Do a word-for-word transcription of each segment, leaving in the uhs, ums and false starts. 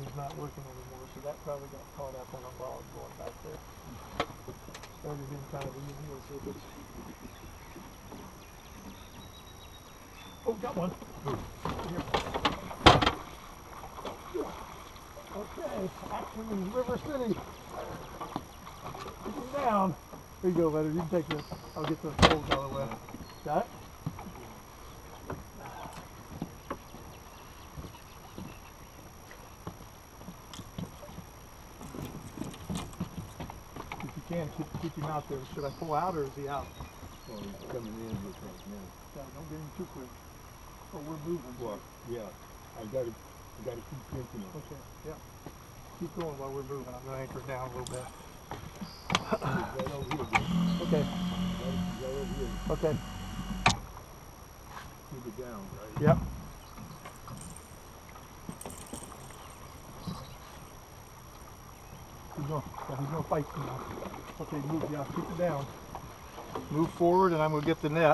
is not working anymore, so that probably got caught up on a log going back there. Started in kind of easy. Let's see if it's... Oh, got one. Here. Okay, action in River City. Get him down. Here you go, Leonard. You can take this. I'll get the holes out of the way. Got it? If you can, keep, keep him out there. Should I pull out or is he out? Well, he's coming in with right now. Yeah, don't get him too quick. Oh, we're moving. Well, yeah. I gotta, I gotta keep thinking of it. Okay, yeah. Keep going while we're moving. I'm gonna anchor it down a little bit. Right over here, dude. Okay. Right, right over here. Okay. Keep it down, right? Yep. He's gonna, yeah, he's gonna fight you now. Okay, move, yeah, keep it down. Move forward and I'm gonna get the net.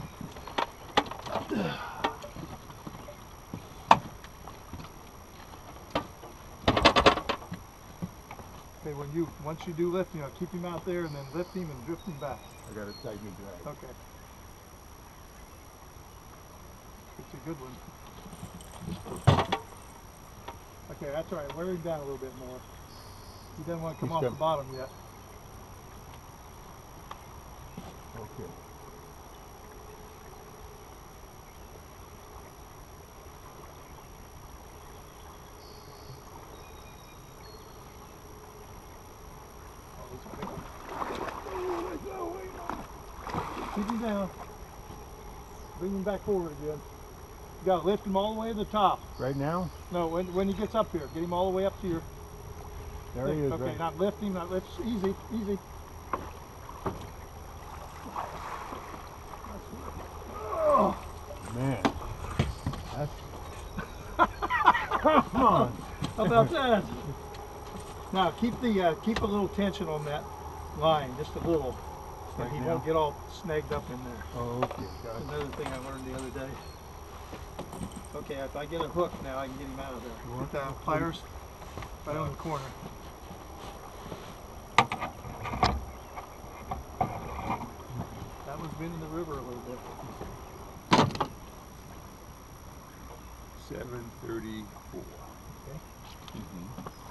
Okay, when you, once you do lift, you know, keep him out there and then lift him and drift him back. I gotta tighten it drag. Okay. It's a good one. Okay, that's all right. Wear him down a little bit more. He doesn't want to come He's off come- the bottom yet. Okay. Keep him down. Bring him back forward again. You gotta lift him all the way to the top. Right now? No, when, when he gets up here, get him all the way up to your... There he is, Okay, right? not lift him, not lift. Easy, easy. Oh, Man. That's... Come on! how about that? Now keep the uh, keep a little tension on that line, just a little, so Right he now? won't get all snagged up in there. Oh, okay. Got That's it. another thing I learned the other day. Okay, if I get a hook now, I can get him out of there. Get the pliers right on the corner. That one's been in the river a little bit. seven thirty-four. Okay. Mm-hmm.